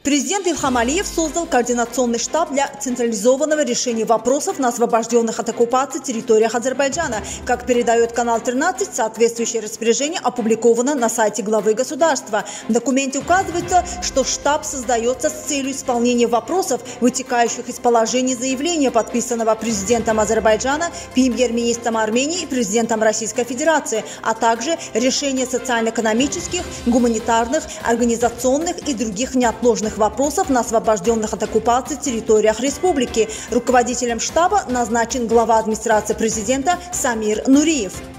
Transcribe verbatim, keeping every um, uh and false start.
Президент Ильхам Алиев создал координационный штаб для централизованного решения вопросов на освобожденных от оккупации территориях Азербайджана. Как передает канал тринадцать, соответствующее распоряжение опубликовано на сайте главы государства. В документе указывается, что штаб создается с целью исполнения вопросов, вытекающих из положения заявления, подписанного президентом Азербайджана, премьер-министром Армении и президентом Российской Федерации, а также решения социально-экономических, гуманитарных, организационных и других неотложных вопросов на освобожденных от оккупации территориях республики. Руководителем штаба назначен глава администрации президента Самир Нуриев.